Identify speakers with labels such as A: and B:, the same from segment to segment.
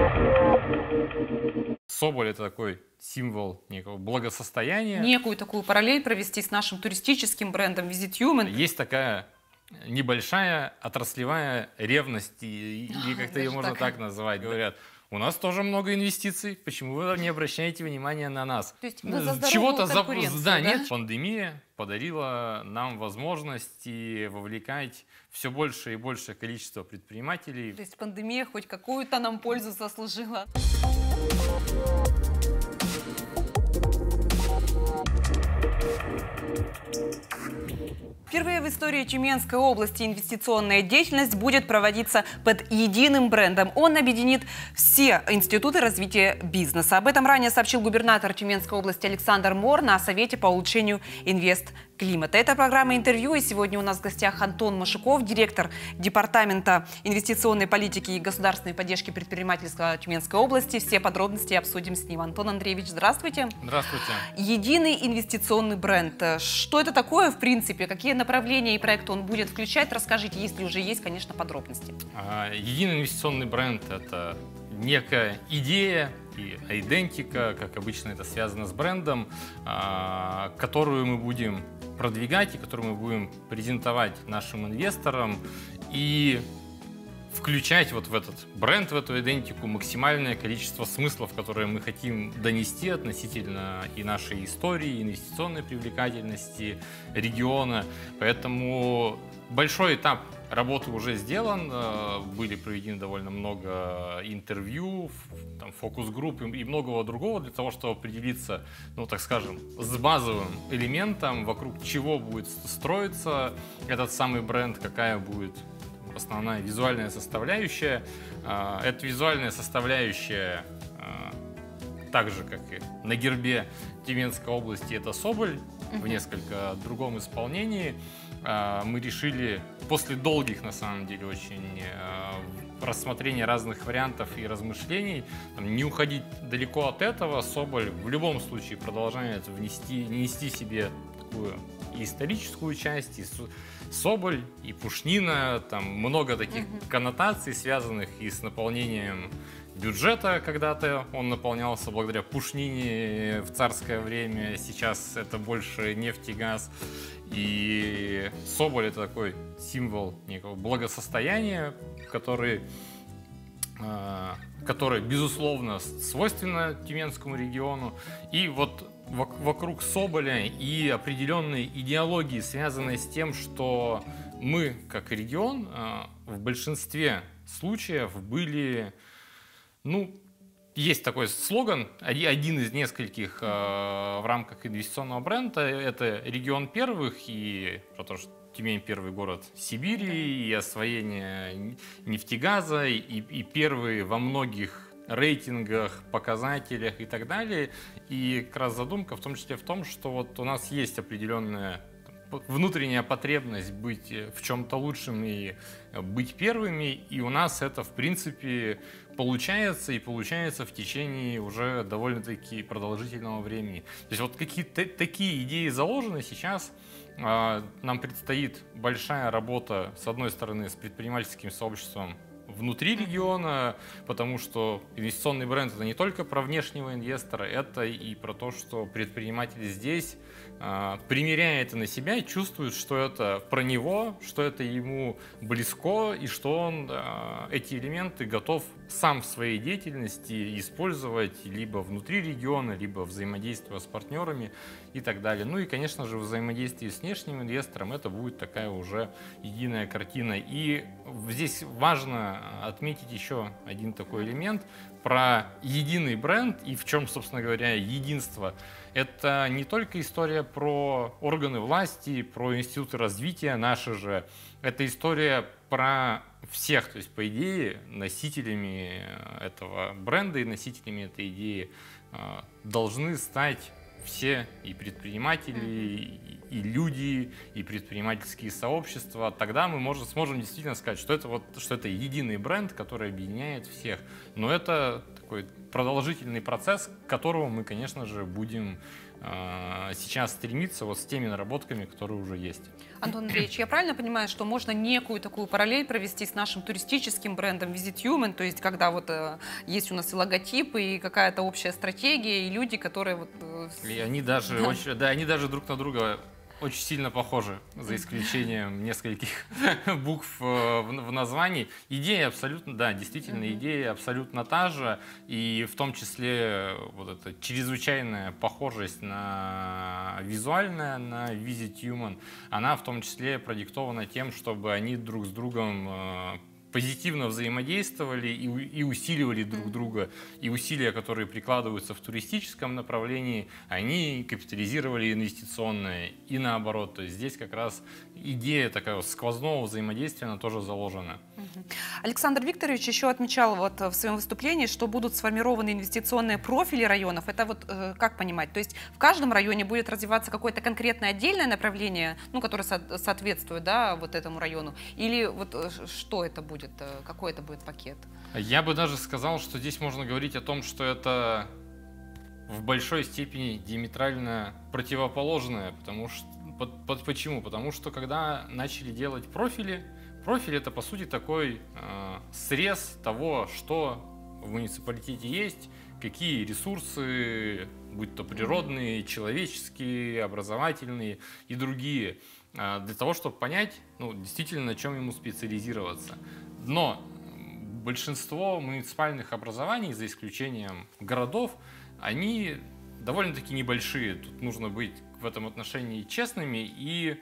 A: Соболь — это такой символ некого благосостояния.
B: Некую такую параллель провести с нашим туристическим брендом Visit Human.
A: Есть такая небольшая отраслевая ревность, или как-то ее можно так назвать. Говорят, у нас тоже много инвестиций, почему вы не обращаете внимания на нас?
B: То есть вы за
A: Чего-то
B: конкуренцию,
A: да, нет. Пандемия подарила нам возможности вовлекать все больше и большее количество предпринимателей.
B: То есть пандемия хоть какую-то нам пользу заслужила. Впервые в истории Тюменской области инвестиционная деятельность будет проводиться под единым брендом. Он объединит все институты развития бизнеса. Об этом ранее сообщил губернатор Тюменской области Александр Мор на Совете по улучшению инвестклимата. Это программа интервью, и сегодня у нас в гостях Антон Машуков, директор Департамента инвестиционной политики и государственной поддержки предпринимательства Тюменской области. Все подробности обсудим с ним. Антон Андреевич, здравствуйте.
A: Здравствуйте.
B: Единый инвестиционный бренд. Что это такое, в принципе? Какие направления и проекты он будет включать? Расскажите, если уже есть, конечно, подробности.
A: Единый инвестиционный бренд — это некая идея и идентика, как обычно это связано с брендом, которую мы будем продвигать и которую мы будем презентовать нашим инвесторам и включать вот в этот бренд, в эту идентику максимальное количество смыслов, которые мы хотим донести относительно и нашей истории, и инвестиционной привлекательности региона. Поэтому большой этап работы уже сделан, были проведены довольно много интервью, фокус-групп и многого другого для того, чтобы определиться, ну, так скажем, с базовым элементом, вокруг чего будет строиться этот самый бренд, какая будет основная визуальная составляющая. Эта визуальная составляющая, так же, как и на гербе Тюменской области, это соболь в несколько другом исполнении. Мы решили после долгих, на самом деле, очень рассмотрения разных вариантов и размышлений, не уходить далеко от этого. Соболь в любом случае продолжает нести себе такую и историческую часть, и соболь, и пушнина, там много таких коннотаций, связанных и с наполнением бюджета. Когда-то он наполнялся благодаря пушнине в царское время, сейчас это больше нефть и газ. И соболь — это такой символ некого благосостояния, который, безусловно, свойственно Тюменскому региону. И вот вокруг соболя и определенной идеологии, связанной с тем, что мы, как регион, в большинстве случаев были, ну, есть такой слоган, один из нескольких в рамках инвестиционного бренда, это регион первых, и про то, что Тюмень — первый город Сибири, и освоение нефтегаза, и первый во многих рейтингах, показателях и так далее. И как раз задумка в том числе в том, что вот у нас есть определенная внутренняя потребность быть в чем-то лучшим и быть первыми, и у нас это, в принципе, получается, и получается в течение уже довольно-таки продолжительного времени. То есть вот какие-то такие идеи заложены сейчас. Нам предстоит большая работа, с одной стороны, с предпринимательским сообществом внутри региона, потому что инвестиционный бренд — это не только про внешнего инвестора, это и про то, что предприниматель здесь примеряя это на себя и чувствует, что это про него, что это ему близко, и что он эти элементы готов сам в своей деятельности использовать либо внутри региона, либо взаимодействуя с партнерами и так далее. Ну и, конечно же, взаимодействие с внешним инвестором — это будет такая уже единая картина. И здесь важно отметить еще один такой элемент про единый бренд и в чем, собственно говоря, единство. Это не только история про органы власти, про институты развития наши же. Это история про всех. То есть, по идее, носителями этого бренда и носителями этой идеи должны стать все и предприниматели, и люди, и предпринимательские сообщества. Тогда мы сможем действительно сказать, что это единый бренд, который объединяет всех. Но это такой продолжительный процесс, к которому мы, конечно же, будем сейчас стремиться вот с теми наработками, которые уже есть.
B: Антон Андреевич, я правильно понимаю, что можно некую такую параллель провести с нашим туристическим брендом Visit Human, то есть когда вот есть у нас и логотипы, и какая-то общая стратегия, и люди, которые вот...
A: И они даже, они даже друг на друга очень сильно похожи, за исключением нескольких букв в названии. Идея абсолютно, да, действительно, идея абсолютно та же, и в том числе вот эта чрезвычайная похожесть на визуальная, на Visit Human, она в том числе продиктована тем, чтобы они друг с другом позитивно взаимодействовали и усиливали друг друга. И усилия, которые прикладываются в туристическом направлении, они капитализировали инвестиционное и наоборот. То есть здесь как раз идея такого сквозного взаимодействия, она тоже заложена.
B: Александр Викторович еще отмечал вот в своем выступлении, что будут сформированы инвестиционные профили районов. Это вот как понимать? То есть в каждом районе будет развиваться какое-то конкретное отдельное направление, ну, которое соответствует, да, вот этому району? Или вот что это будет? Какой это будет пакет?
A: Я бы даже сказал, что здесь можно говорить о том, что это в большой степени диаметрально противоположное. Почему? Потому что когда начали делать профили, профиль это по сути такой срез того, что в муниципалитете есть, какие ресурсы, будь то природные, человеческие, образовательные и другие, для того, чтобы понять, ну, действительно, на чем ему специализироваться. Но большинство муниципальных образований, за исключением городов, они довольно-таки небольшие. Тут нужно быть в этом отношении честными, и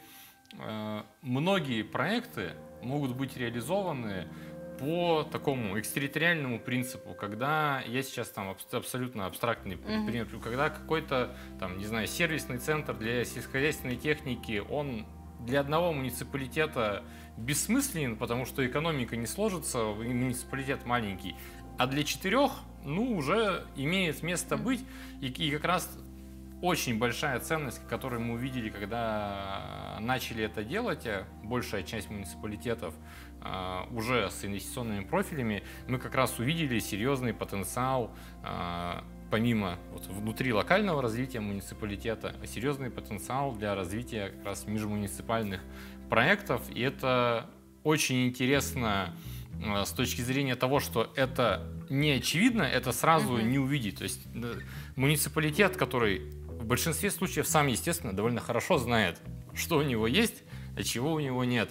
A: многие проекты могут быть реализованы по такому экстерриториальному принципу, когда я сейчас там абсолютно абстрактный пример, когда какой-то там, не знаю, сервисный центр для сельскохозяйственной техники, он для одного муниципалитета бессмысленен, потому что экономика не сложится, муниципалитет маленький, а для 4, ну, уже имеет место быть, и как раз очень большая ценность, которую мы увидели, когда начали это делать, большая часть муниципалитетов уже с инвестиционными профилями, мы как раз увидели серьезный потенциал, помимо вот, внутри локального развития муниципалитета, серьезный потенциал для развития как раз межмуниципальных проектов. И это очень интересно с точки зрения того, что это не очевидно, это сразу не увидеть. То есть муниципалитет, который в большинстве случаев сам, естественно, довольно хорошо знает, что у него есть, а чего у него нет.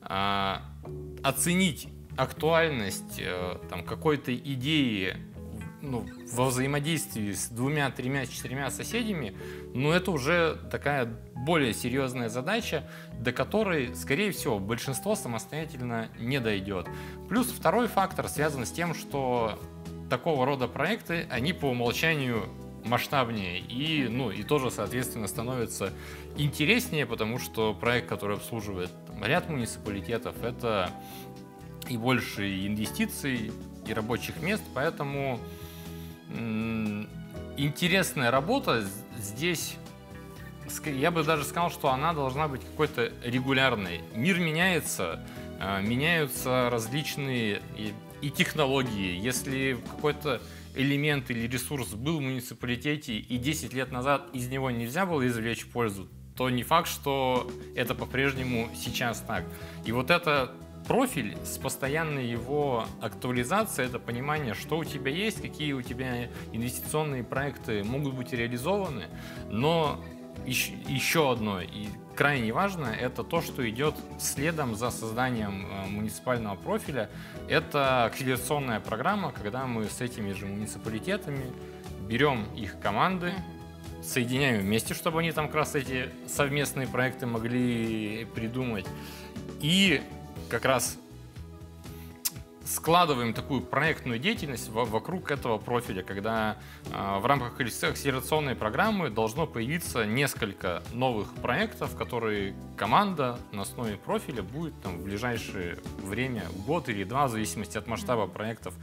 A: Оценить актуальность какой-то идеи, ну, во взаимодействии с 2, 3, 4 соседями, ну, это уже такая более серьезная задача, до которой, скорее всего, большинство самостоятельно не дойдет. Плюс второй фактор связан с тем, что такого рода проекты, они по умолчанию масштабнее и, ну, и тоже, соответственно, становятся интереснее, потому что проект, который обслуживает ряд муниципалитетов, это и больше инвестиций, и рабочих мест, поэтому интересная работа здесь, я бы даже сказал, что она должна быть какой-то регулярной. Мир меняется, меняются различные и технологии. Если какой-то элемент или ресурс был в муниципалитете и 10 лет назад из него нельзя было извлечь пользу, то не факт, что это по-прежнему сейчас так. И вот это профиль с постоянной его актуализацией, это понимание, что у тебя есть, какие у тебя инвестиционные проекты могут быть реализованы, но еще одно и крайне важное, это то, что идет следом за созданием муниципального профиля. Это акселерационная программа, когда мы с этими же муниципалитетами берем их команды, соединяем вместе, чтобы они там как раз эти совместные проекты могли придумать, и как раз складываем такую проектную деятельность вокруг этого профиля, когда в рамках акселерационной программы должно появиться несколько новых проектов, которые команда на основе профиля будет там, в ближайшее время, год или 2, в зависимости от масштаба проектов,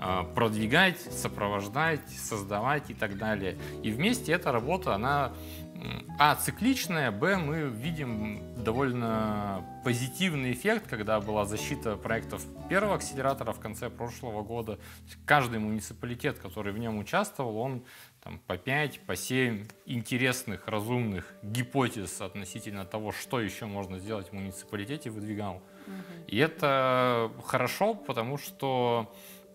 A: продвигать, сопровождать, создавать и так далее. И вместе эта работа, она цикличная, мы видим довольно позитивный эффект, когда была защита проектов первого акселератора в конце прошлого года. Каждый муниципалитет, который в нем участвовал, он там, по 5, по 7 интересных, разумных гипотез относительно того, что еще можно сделать в муниципалитете, выдвигал. И это хорошо, потому что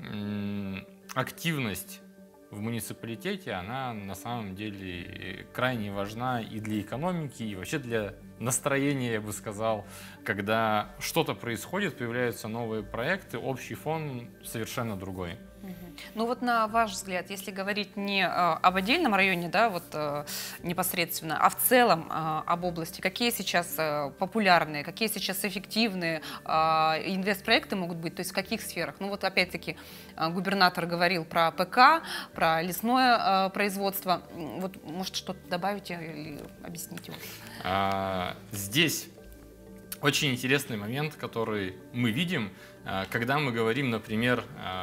A: активность в муниципалитете, она на самом деле крайне важна и для экономики, и вообще для настроения, я бы сказал. Когда что-то происходит, появляются новые проекты, общий фон совершенно другой.
B: Ну вот на ваш взгляд, если говорить не об отдельном районе, да, вот непосредственно, а в целом об области, какие сейчас популярные, какие сейчас эффективные инвестпроекты могут быть, то есть в каких сферах? Ну вот опять-таки губернатор говорил про ПК, про лесное производство. Вот может что-то добавите или объясните?
A: Здесь очень интересный момент, который мы видим, когда мы говорим, например,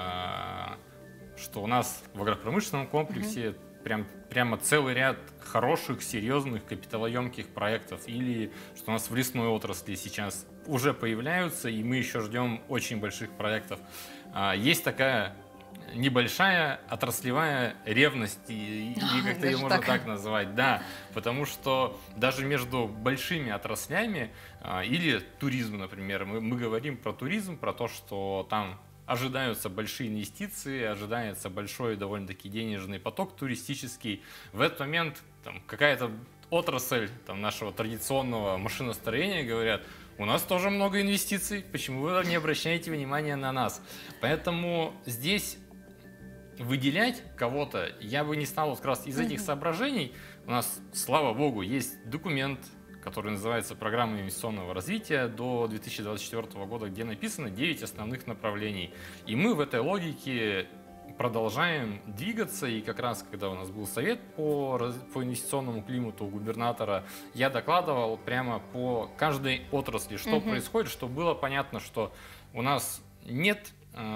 A: что у нас в агропромышленном комплексе прямо целый ряд хороших, серьезных, капиталоемких проектов, или что у нас в лесной отрасли сейчас уже появляются, и мы еще ждем очень больших проектов. Есть такая небольшая отраслевая ревность, и как-то ее можно так назвать, да, потому что даже между большими отраслями или туризм, например, мы говорим про туризм, про то, что там ожидаются большие инвестиции, ожидается большой довольно-таки денежный поток туристический. В этот момент какая-то отрасль нашего традиционного машиностроения говорят: у нас тоже много инвестиций, почему вы не обращаете внимания на нас? Поэтому здесь выделять кого-то я бы не стал как раз из этих соображений. У нас, слава богу, есть документ, который называется «Программа инвестиционного развития» до 2024 года, где написано 9 основных направлений. И мы в этой логике продолжаем двигаться. И как раз, когда у нас был совет по инвестиционному климату у губернатора, я докладывал прямо по каждой отрасли, что происходит, чтобы было понятно, что у нас нет...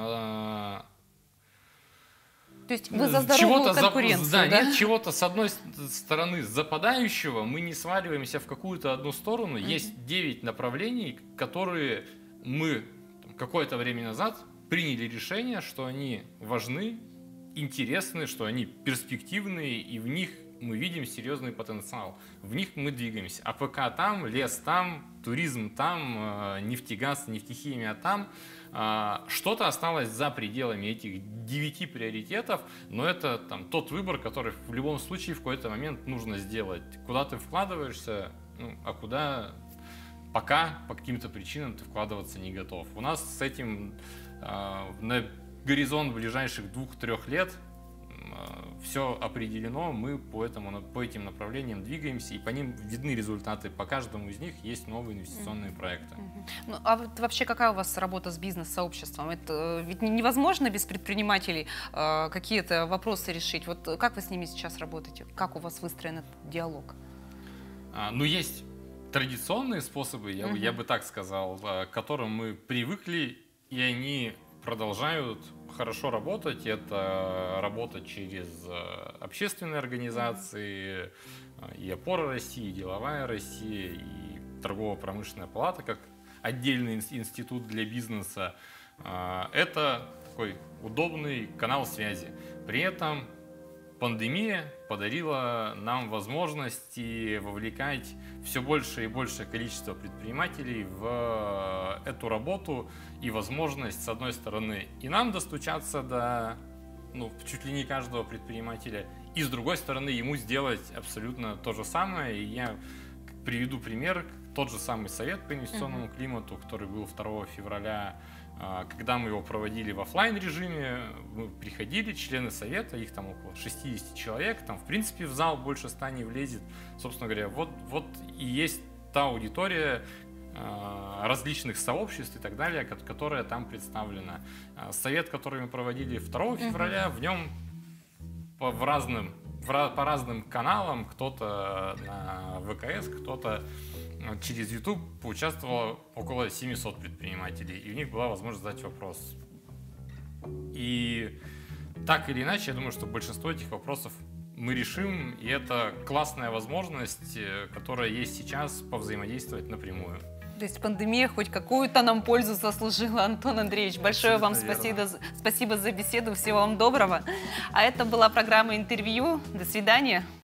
B: То есть вы за здоровую конкуренцию,
A: да? Нет чего-то, с одной стороны, западающего, мы не сваливаемся в какую-то одну сторону. Есть 9 направлений, которые мы какое-то время назад приняли решение, что они важны, интересны, что они перспективные, и в них мы видим серьезный потенциал. В них мы двигаемся. АПК там, лес там, туризм там, нефтегаз, нефтехимия там. Что-то осталось за пределами этих 9 приоритетов, но это тот выбор, который в любом случае в какой-то момент нужно сделать. Куда ты вкладываешься, а куда пока по каким-то причинам ты вкладываться не готов. У нас с этим на горизонт ближайших 2-3 лет все определено, мы по этим направлениям двигаемся, и по ним видны результаты. По каждому из них есть новые инвестиционные проекты.
B: Ну, а вот вообще какая у вас работа с бизнес-сообществом? Это ведь невозможно без предпринимателей какие-то вопросы решить. Вот как вы с ними сейчас работаете? Как у вас выстроен этот диалог?
A: Ну, есть традиционные способы, я бы так сказал, к которым мы привыкли, и они продолжают хорошо работать. Это работа через общественные организации, и «Опора России», и «Деловая Россия», и торгово-промышленная палата, как отдельный институт для бизнеса. Это такой удобный канал связи. При этом пандемия подарила нам возможности вовлекать все большее и большее количество предпринимателей в эту работу, и возможность, с одной стороны, и нам достучаться до чуть ли не каждого предпринимателя, и с другой стороны, ему сделать абсолютно то же самое. И я приведу пример. Тот же самый совет по инвестиционному климату, который был 2 февраля, когда мы его проводили в офлайн режиме, мы приходили, члены совета, их там около 60 человек, там в принципе в зал больше 100 не влезет. Собственно говоря, вот и есть та аудитория различных сообществ и так далее, которая там представлена. Совет, который мы проводили 2 февраля, в нем по разным каналам, кто-то на ВКС, кто-то через YouTube поучаствовало около 700 предпринимателей, и у них была возможность задать вопрос. И так или иначе, я думаю, что большинство этих вопросов мы решим, и это классная возможность, которая есть сейчас, повзаимодействовать напрямую.
B: То есть пандемия хоть какую-то нам пользу заслужила, Антон Андреевич. Большое вам спасибо за беседу, всего вам доброго. А это была программа «Интервью». До свидания.